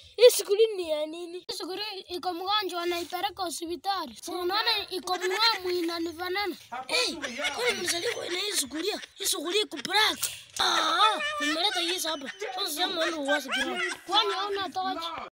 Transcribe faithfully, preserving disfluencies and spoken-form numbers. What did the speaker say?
Hii sufuria ni ya nini? Hii sufuria iko mgonjwa anaipeleka hospitali. Si unaona iko mwamu inanifanana. Eh, kwani mzaliwa ina hii sufuria? Hii sufuria iko black. Ah, nimeleta hii hapa. Sasa sema ndio uwasi kidogo. Kwani hauna tochi?